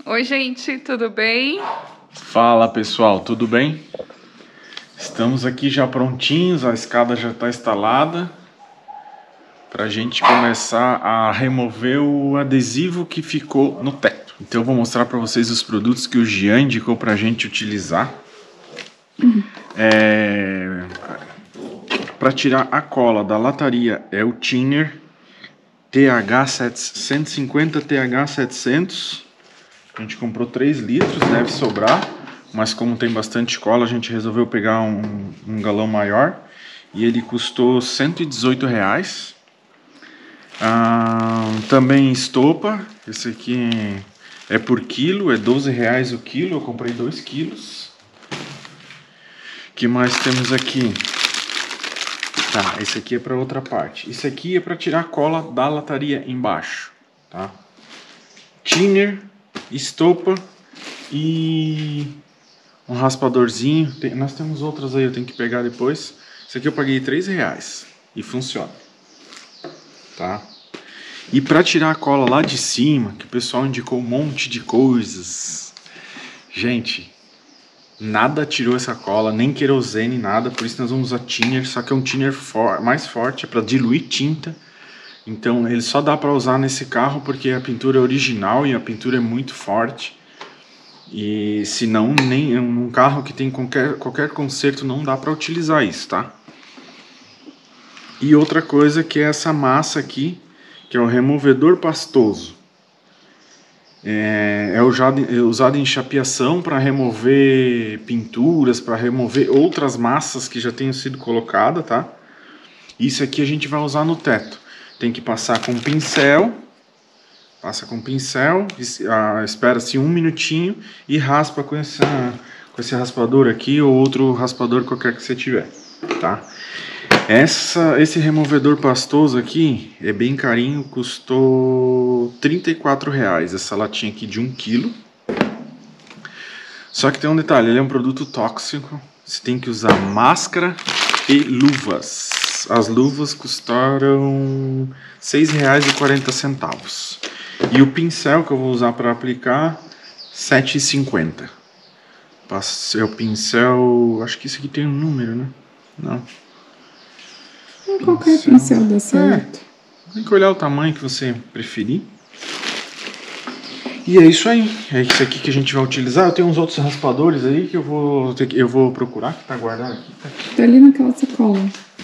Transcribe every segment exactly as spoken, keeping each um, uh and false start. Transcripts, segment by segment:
Oi, gente, tudo bem? Fala, pessoal, tudo bem? Estamos aqui já prontinhos, a escada já está instalada para a gente começar a remover o adesivo que ficou no teto. Então eu vou mostrar para vocês os produtos que o Jean indicou para a gente utilizar. É... Para tirar a cola da lataria é o Thinner T H cento e cinquenta T H setecentos. A gente comprou três litros, deve sobrar, mas como tem bastante cola, a gente resolveu pegar um, um galão maior e ele custou cento e dezoito reais. Ah, também estopa, esse aqui é por quilo, é doze reais o quilo, eu comprei dois quilos. O que mais temos aqui? Tá, esse aqui é para outra parte. Isso aqui é para tirar a cola da lataria embaixo, tá? Thinner, estopa e um raspadorzinho. Tem, nós temos outras aí, eu tenho que pegar depois. Isso aqui eu paguei três reais e funciona, tá? E para tirar a cola lá de cima, que o pessoal indicou um monte de coisas, gente, nada tirou essa cola, nem querosene, nada. Por isso nós vamos usar Thinner, só que é um Thinner for, mais forte, é para diluir tinta. Então ele só dá para usar nesse carro porque a pintura é original e a pintura é muito forte. E se não, nem um carro que tem qualquer, qualquer conserto não dá para utilizar isso, tá? E outra coisa que é essa massa aqui, que é o removedor pastoso. É, é usado, é usado em chapeação para remover pinturas, para remover outras massas que já tenham sido colocadas, tá? Isso aqui a gente vai usar no teto. Tem que passar com pincel, passa com pincel, espera-se um minutinho e raspa com, essa, com esse raspador aqui ou outro raspador qualquer que você tiver, tá? Essa, esse removedor pastoso aqui é bem carinho, custou trinta e quatro reais, essa latinha aqui de um quilo. Só que tem um detalhe, ele é um produto tóxico, você tem que usar máscara e luvas. As luvas custaram seis reais e quarenta centavos. E o pincel que eu vou usar para aplicar, sete reais e cinquenta centavos. Passei o pincel, acho que isso aqui tem um número, né? Não. Qualquer pincel, pincel dá certo. É, tem que olhar o tamanho que você preferir. E é isso aí. É isso aqui que a gente vai utilizar. Eu tenho uns outros raspadores aí que eu vou, ter que, eu vou procurar, que tá guardado aqui. Tá, tá ali naquela sacola.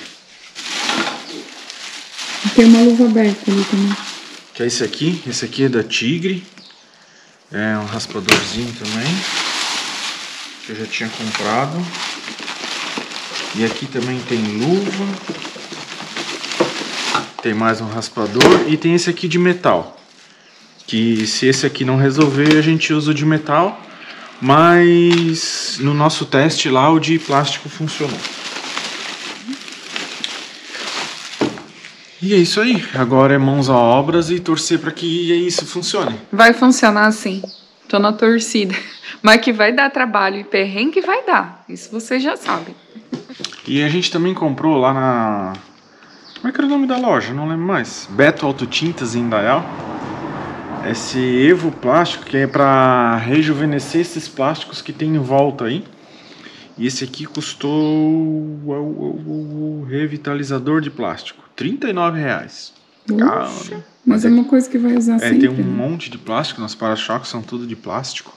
Tem uma luva aberta ali também. Que é esse aqui. Esse aqui é da Tigre. É um raspadorzinho também. Que eu já tinha comprado. E aqui também tem luva. Tem mais um raspador. E tem esse aqui de metal. Que se esse aqui não resolver, a gente usa o de metal. Mas no nosso teste lá, o de plástico funcionou. E é isso aí, agora é mãos à obras e torcer para que isso funcione. Vai funcionar sim, tô na torcida. Mas que vai dar trabalho e perrengue vai dar, isso vocês já sabem. E a gente também comprou lá na... Como é que era o nome da loja? Não lembro mais. Beto Autotintas em Indaial. Esse Evo Plástico, que é para rejuvenescer esses plásticos que tem em volta aí. E esse aqui custou o, o, o, o revitalizador de plástico, trinta e nove reais. Uxa, mas, mas é uma coisa que vai usar é, sempre. Tem um monte de plástico, nos para-choques são tudo de plástico.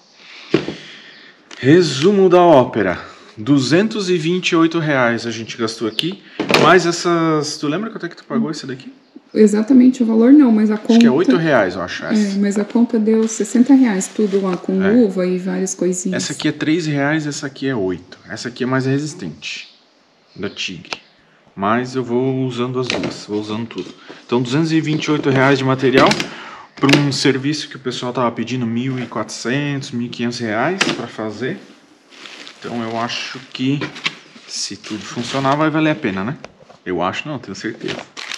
Resumo da ópera, duzentos e vinte e oito reais a gente gastou aqui. Mais essas... Tu lembra quanto é que tu pagou esse daqui? Exatamente o valor não, mas a conta... Acho que é oito reais, eu acho. Essa. É, mas a conta deu sessenta reais, tudo lá, com é. luva e várias coisinhas. Essa aqui é três reais, essa aqui é oito. Essa aqui é mais resistente, da Tigre. Mas eu vou usando as duas, vou usando tudo. Então, duzentos e vinte e oito reais de material para um serviço que o pessoal tava pedindo mil e quatrocentos, mil e quinhentos reais para fazer. Então, eu acho que se tudo funcionar, vai valer a pena, né? Eu acho não, tenho certeza.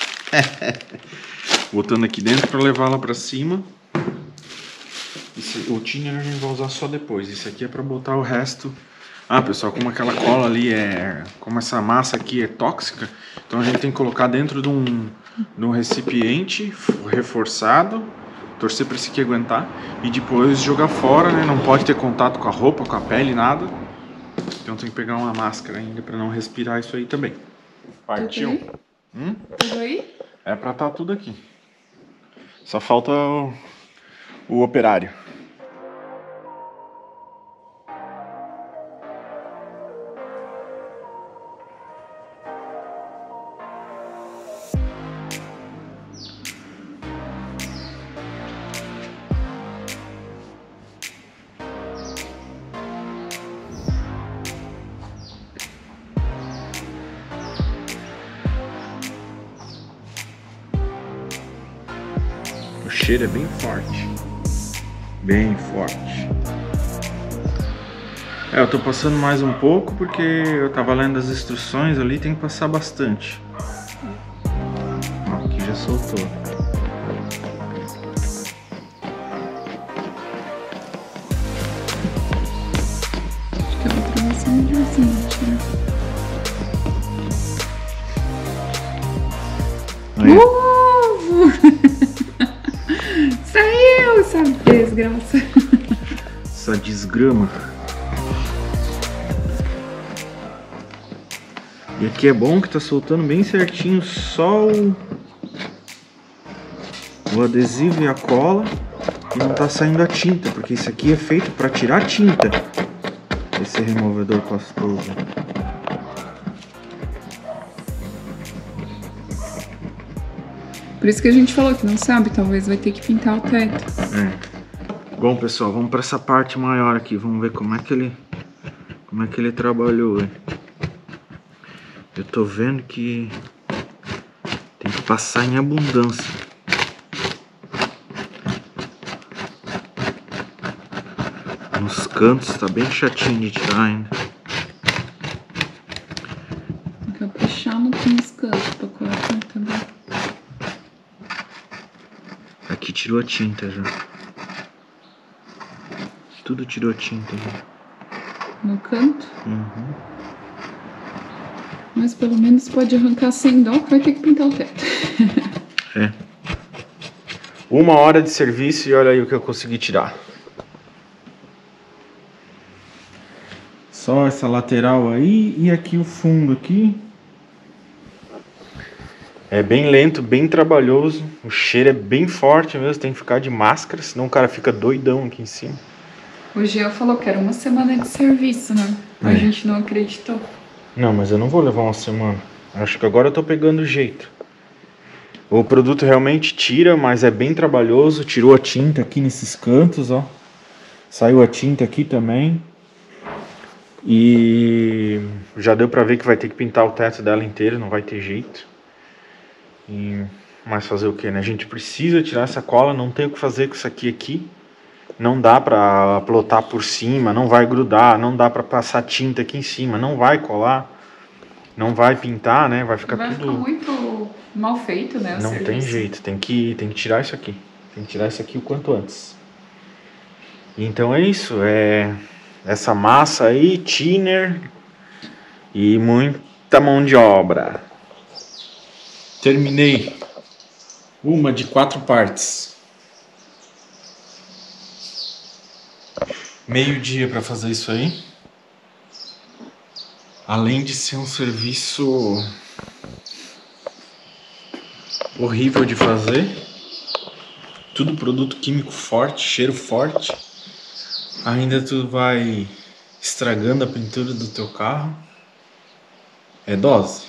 Botando aqui dentro para levar lá para cima. Esse, o Thinner a gente vai usar só depois. Isso aqui é para botar o resto. Ah, pessoal, como aquela cola ali é... Como essa massa aqui é tóxica, então a gente tem que colocar dentro de um, de um recipiente reforçado. torcer para esse aqui aguentar e depois jogar fora, né? Não pode ter contato com a roupa, com a pele, nada. Então tem que pegar uma máscara ainda para não respirar isso aí também. Partiu? Tudo aí? Hum? Tudo aí? É pra estar tudo aqui. Só falta o, o operário. O cheiro é bem forte. Bem forte. É, eu tô passando mais um pouco porque eu tava lendo as instruções ali, tem que passar bastante. Ó, aqui já soltou. Acho que a outra vai ser melhorzinha de tirar. Aí. Uh! Saiu essa desgraça. Essa desgrama. E aqui é bom que tá soltando bem certinho só o, o adesivo e a cola e não tá saindo a tinta, porque isso aqui é feito para tirar a tinta, esse removedor pastoso. Por isso que a gente falou que não sabe, talvez vai ter que pintar o teto. É. Bom, pessoal, vamos para essa parte maior aqui, vamos ver como é que ele como é que ele trabalhou, hein? Eu tô vendo que tem que passar em abundância. Nos cantos tá bem chatinho de tirar ainda. Tem que caprichar nos cantos pra colocar também. Aqui tirou a tinta já. Tudo tirou a tinta já. No canto? Uhum. Mas pelo menos pode arrancar sem dó, vai ter que pintar o teto. É. Uma hora de serviço e olha aí o que eu consegui tirar. Só essa lateral aí e aqui o fundo aqui. É bem lento, bem trabalhoso. O cheiro é bem forte mesmo, tem que ficar de máscara, senão o cara fica doidão aqui em cima. O Jean falou que era uma semana de serviço, né? A É. gente não acreditou. Não, mas eu não vou levar uma semana. Acho que agora eu tô pegando o jeito. O produto realmente tira, mas é bem trabalhoso. Tirou a tinta aqui nesses cantos, ó. Saiu a tinta aqui também. E já deu pra ver que vai ter que pintar o teto dela inteiro, não vai ter jeito. E... Mas fazer o que, né? A gente precisa tirar essa cola, não tem o que fazer com isso aqui aqui. Não dá pra plotar por cima, não vai grudar, não dá pra passar tinta aqui em cima, não vai colar, não vai pintar, né? Vai ficar vai tudo... ficar muito mal feito, né? O Não serviço. tem jeito, tem que, tem que tirar isso aqui. Tem que tirar isso aqui o quanto antes. Então é isso, é essa massa aí, thinner e muita mão de obra. Terminei uma de quatro partes. Meio dia para fazer isso aí. Além de ser um serviço horrível de fazer, tudo produto químico forte, cheiro forte. Ainda tu vai estragando a pintura do teu carro. É dose.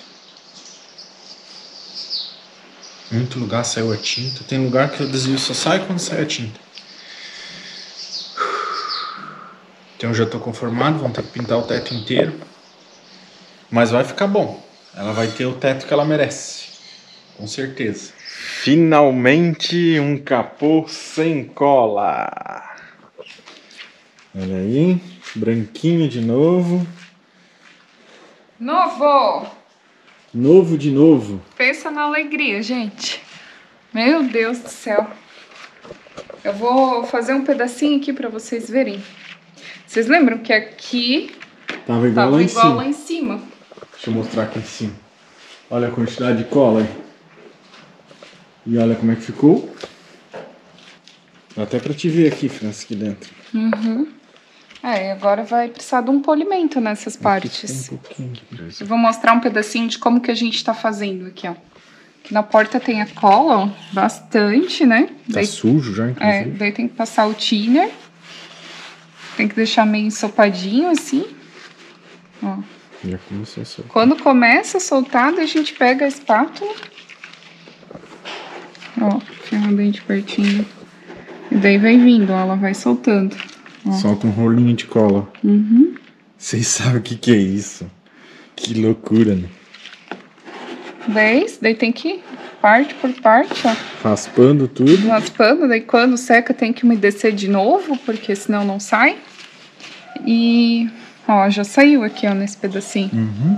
Em muito lugar saiu a tinta. Tem lugar que o adesivo só sai quando sai a tinta. Então eu já estou conformado, vamos ter que pintar o teto inteiro. Mas vai ficar bom. Ela vai ter o teto que ela merece. Com certeza. Finalmente um capô sem cola. Olha aí, branquinho de novo. Novo! Novo de novo. Pensa na alegria, gente. Meu Deus do céu. Eu vou fazer um pedacinho aqui pra vocês verem. Vocês lembram que aqui Tava igual, tava lá, em igual cima. lá em cima? Deixa eu mostrar aqui em cima. Olha a quantidade de cola aí. E olha como é que ficou. Dá até pra te ver aqui, França, aqui dentro. Uhum. É, agora vai precisar de um polimento nessas partes. Um pouquinho aqui. Eu vou mostrar um pedacinho de como que a gente tá fazendo aqui, ó. Aqui na porta tem a cola, ó, bastante, né? Tá daí, sujo já, inclusive. É, daí tem que passar o thinner. Tem que deixar meio ensopadinho, assim. Ó. Já começou a soltar. Quando começa a soltar, daí a gente pega a espátula. Ó, ferra bem de pertinho. E daí vai vindo, ó, ela vai soltando. Ó. Solta um rolinho de cola. Uhum. Vocês sabem o que que é isso? Que loucura, né? Daí, daí tem que ir parte por parte, ó. Raspando tudo. Raspando, daí quando seca tem que umedecer de novo, porque senão não sai. E, ó, já saiu aqui, ó, nesse pedacinho. Uhum.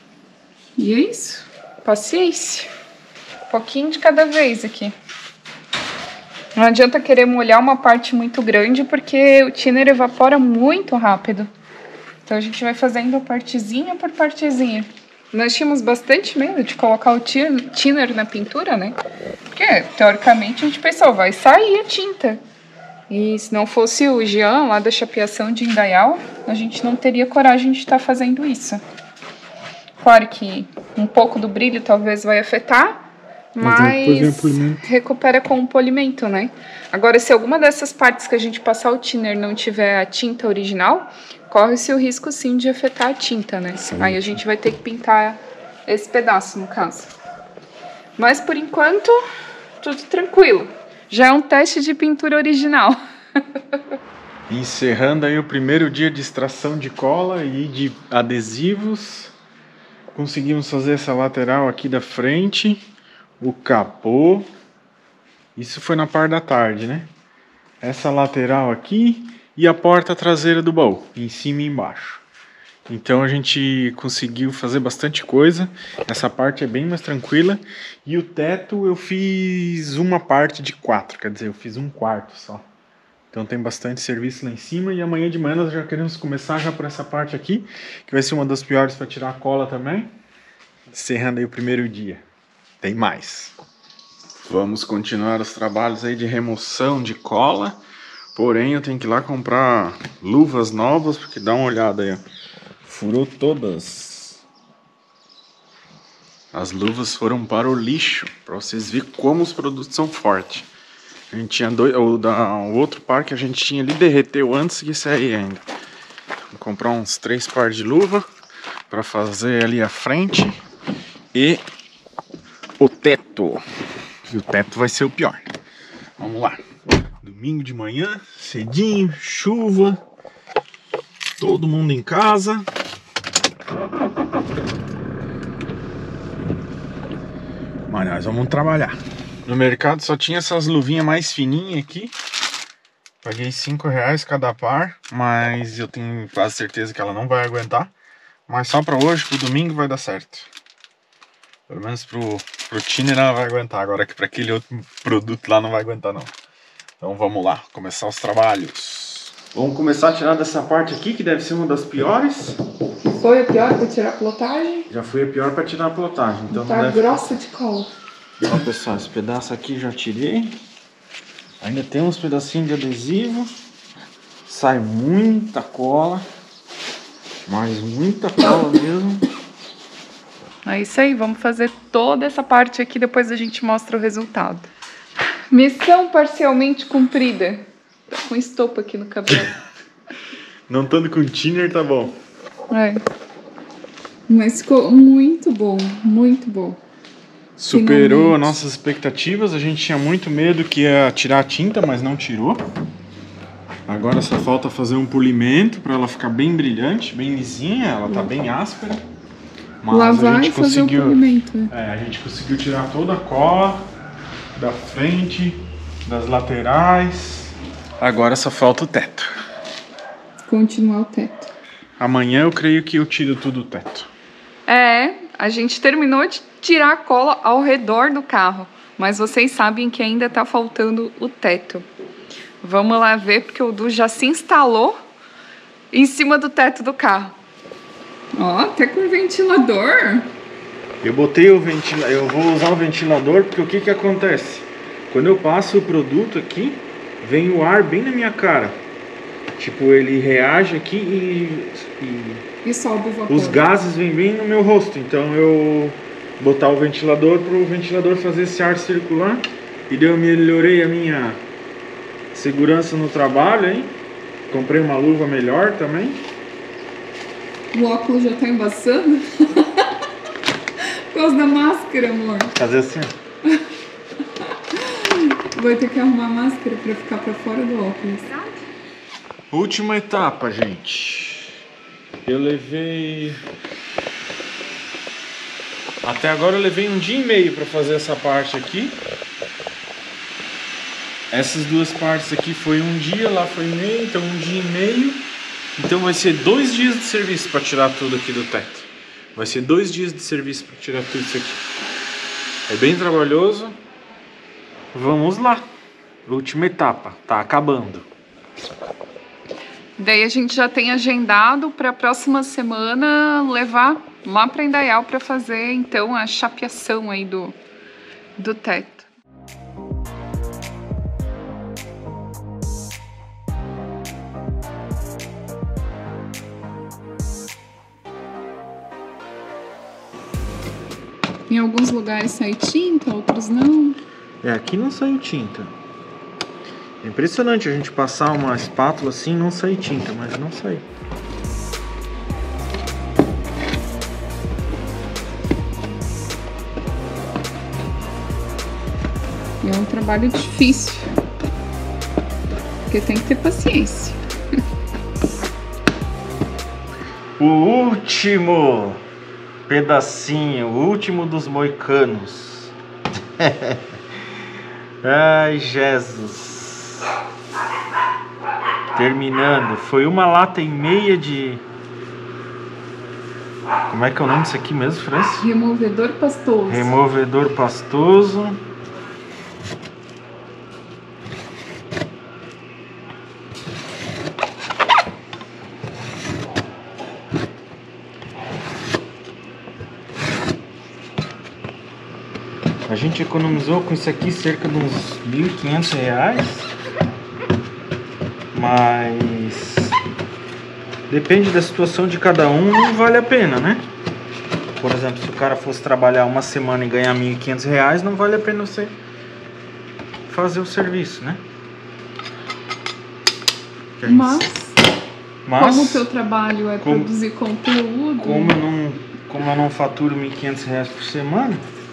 E é isso. Paciência. Um pouquinho de cada vez aqui. Não adianta querer molhar uma parte muito grande, porque o thinner evapora muito rápido. Então a gente vai fazendo partezinha por partezinha. Nós tínhamos bastante medo de colocar o thinner na pintura, né? Porque, teoricamente, a gente pensou, vai sair a tinta. E se não fosse o Jean, lá da chapeação de Indaial, a gente não teria coragem de estar fazendo isso. Claro que um pouco do brilho talvez vai afetar, mas recupera com o polimento, né? Agora, se alguma dessas partes que a gente passar o thinner não tiver a tinta original, corre-se o risco, sim, de afetar a tinta, né? Sim. Aí a gente vai ter que pintar esse pedaço, no caso. Mas, por enquanto, tudo tranquilo. Já é um teste de pintura original. Encerrando aí o primeiro dia de extração de cola e de adesivos. Conseguimos fazer essa lateral aqui da frente, o capô. Isso foi na parte da tarde, né? Essa lateral aqui e a porta traseira do baú, em cima e embaixo. Então a gente conseguiu fazer bastante coisa. Essa parte é bem mais tranquila. E o teto eu fiz uma parte de quatro, quer dizer, eu fiz um quarto só. Então tem bastante serviço lá em cima. E amanhã de manhã nós já queremos começar já por essa parte aqui, que vai ser uma das piores para tirar a cola também. Encerrando aí o primeiro dia. Tem mais. Vamos continuar os trabalhos aí de remoção de cola. Porém eu tenho que ir lá comprar luvas novas, porque dá uma olhada aí, ó. Furou todas. As luvas foram para o lixo, para vocês verem como os produtos são fortes. A gente tinha dois, o, da, o outro par que a gente tinha ali derreteu antes de sair ainda. Vou comprar uns três pares de luva para fazer ali a frente e o teto. E o teto vai ser o pior. Vamos lá. Domingo de manhã, cedinho, chuva, todo mundo em casa. Mas nós vamos trabalhar. No mercado só tinha essas luvinhas mais fininhas aqui. Paguei cinco reais cada par, mas eu tenho quase certeza que ela não vai aguentar. Mas só para hoje, pro domingo vai dar certo. Pelo menos pro, pro thinner ela vai aguentar. Agora que para aquele outro produto lá não vai aguentar não. Então vamos lá, começar os trabalhos. Vamos começar a tirar dessa parte aqui, que deve ser uma das piores. Foi a pior para tirar a plotagem? Já foi a pior para tirar a plotagem. Então tá deve... grossa de cola. Ó pessoal, esse pedaço aqui já tirei. Ainda tem uns pedacinhos de adesivo. Sai muita cola. Mas muita cola mesmo. É isso aí, vamos fazer toda essa parte aqui, depois a gente mostra o resultado. Missão parcialmente cumprida. Tá com estopa aqui no cabelo. Não estando com thinner, tá bom. É. Mas ficou muito bom, muito bom. Superou Finalmente. nossas expectativas. A gente tinha muito medo que ia tirar a tinta, mas não tirou. Agora só falta fazer um polimento para ela ficar bem brilhante, bem lisinha. Ela tá bem áspera. Mas lavar a gente e fazer conseguiu, o polimento. É, a gente conseguiu tirar toda a cola da frente, das laterais. Agora só falta o teto. Continuar o teto. Amanhã eu creio que eu tiro tudo o teto. É, a gente terminou de tirar a cola ao redor do carro, mas vocês sabem que ainda tá faltando o teto. Vamos lá ver, porque o Du já se instalou em cima do teto do carro. Ó, até com ventilador. Eu botei o ventilador, eu vou usar o ventilador porque o que que acontece? Quando eu passo o produto aqui, vem o ar bem na minha cara. Tipo, ele reage aqui e, e, e sobe o vapor. Os gases vêm bem no meu rosto. Então eu botar o ventilador para o ventilador fazer esse ar circular. E daí eu melhorei a minha segurança no trabalho, hein? Comprei uma luva melhor também. O óculos já tá embaçando? Por causa da máscara, amor. Fazer assim. Vou ter que arrumar a máscara pra ficar pra fora do óculos. Última etapa, gente. Eu levei... Até agora eu levei um dia e meio pra fazer essa parte aqui. Essas duas partes aqui foi um dia, lá foi meio, então um dia e meio. Então vai ser dois dias de serviço para tirar tudo aqui do teto. Vai ser dois dias de serviço para tirar tudo isso aqui. É bem trabalhoso. Vamos lá. Última etapa. Tá acabando. Daí a gente já tem agendado para a próxima semana levar lá para Indaial para fazer então a chapeação aí do, do teto. Em alguns lugares sai tinta, outros não. É, aqui não saiu tinta. É impressionante a gente passar uma espátula assim e não sair tinta, mas não saiu. É um trabalho difícil, porque tem que ter paciência. O último pedacinho, o último dos moicanos. Ai, Jesus. Terminando. Foi uma lata e meia de... Como é que é o nome disso aqui mesmo, França? Removedor pastoso. Removedor pastoso. A gente economizou com isso aqui cerca de uns mil e quinhentos reais, mas depende da situação de cada um, não vale a pena, né? Por exemplo, se o cara fosse trabalhar uma semana e ganhar mil e quinhentos reais, não vale a pena você fazer o serviço, né? Gente... Mas, mas, como o teu trabalho é como, produzir conteúdo... Como eu não, como eu não faturo mil e quinhentos reais por semana...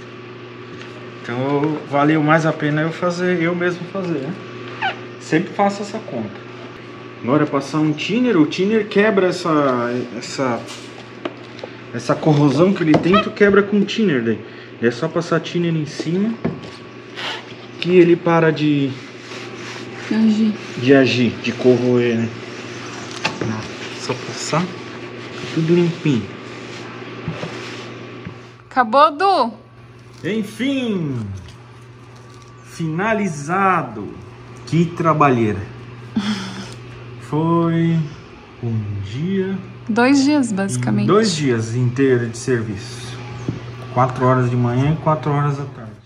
Então valeu mais a pena eu fazer, eu mesmo fazer, né? Sempre faço essa conta. Agora passar um thinner, o thinner quebra essa, essa, essa corrosão que ele tem, tu quebra com o thinner daí. É só passar thinner em cima que ele para de agir, de, agir, de corroer, né? Só passar, tudo limpinho. Acabou, Du? Enfim, finalizado. Que trabalheira. Foi um dia... Dois dias, basicamente. Dois dias inteiros de serviço. Quatro horas de manhã e quatro horas da tarde.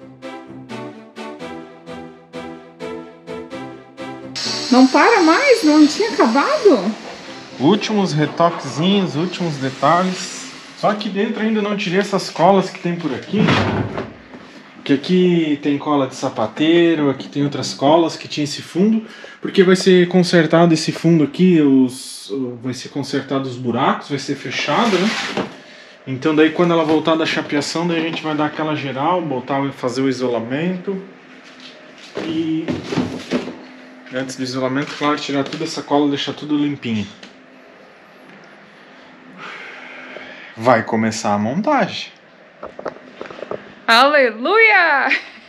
Não para mais? Não tinha acabado? Últimos retoquezinhos, últimos detalhes. Só aqui dentro ainda não tirei essas colas que tem por aqui. Que aqui tem cola de sapateiro, aqui tem outras colas que tinha esse fundo. Porque vai ser consertado esse fundo aqui, os, vai ser consertado os buracos, vai ser fechado, né? Então daí quando ela voltar da chapeação, daí a gente vai dar aquela geral, botar, fazer o isolamento. E antes do isolamento, claro, tirar toda essa cola e deixar tudo limpinho. Vai começar a montagem. Aleluia!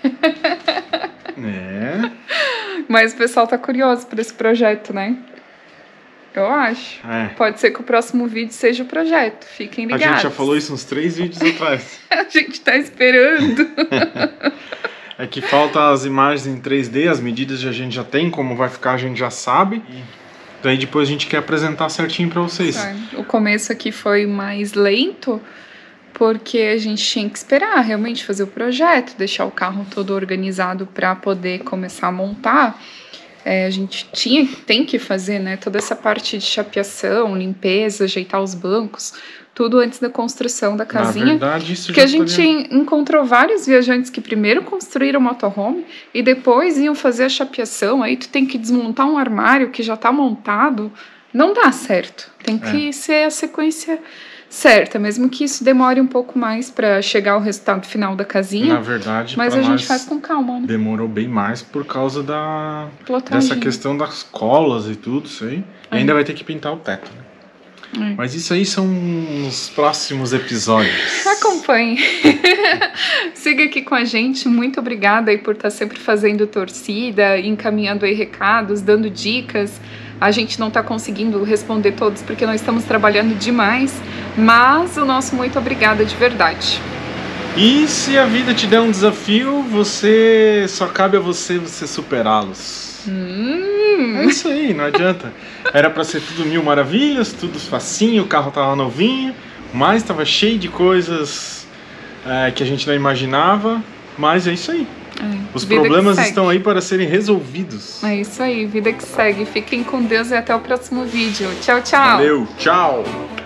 É. Mas o pessoal tá curioso por esse projeto, né? Eu acho. É. Pode ser que o próximo vídeo seja o projeto. Fiquem ligados. A gente já falou isso uns três vídeos atrás. A gente tá esperando. É que falta as imagens em três D, as medidas a gente já tem, como vai ficar a gente já sabe. Daí depois a gente quer apresentar certinho pra vocês. É. O começo aqui foi mais lento, porque a gente tinha que esperar realmente fazer o projeto, deixar o carro todo organizado para poder começar a montar. É, a gente tinha, tem que fazer, né, toda essa parte de chapeação, limpeza, ajeitar os bancos, tudo antes da construção da casinha. Na verdade, isso porque já a gente poderia... encontrou vários viajantes que primeiro construíram o motorhome e depois iam fazer a chapeação. Aí tu tem que desmontar um armário que já está montado. Não dá certo. Tem que é. ser a sequência certa, mesmo que isso demore um pouco mais para chegar ao resultado final da casinha. Na verdade, mas a gente faz com calma, né? Demorou bem mais por causa da Plotagem. dessa questão das colas e tudo isso aí. É. E ainda vai ter que pintar o teto, né? É. Mas isso aí são os próximos episódios. Acompanhe. Siga aqui com a gente. Muito obrigada aí por estar sempre fazendo torcida, encaminhando aí recados, dando dicas. A gente não está conseguindo responder todos porque nós estamos trabalhando demais, mas o nosso muito obrigada de verdade. E se a vida te der um desafio, você só cabe a você você superá-los. Hum. É isso aí, não adianta. Era para ser tudo mil maravilhas, tudo facinho, o carro tava novinho, mas tava cheio de coisas é, que a gente não imaginava, mas é isso aí. É, Os problemas estão aí para serem resolvidos. É isso aí, vida que segue. Fiquem com Deus e até o próximo vídeo. Tchau, tchau. Valeu, tchau.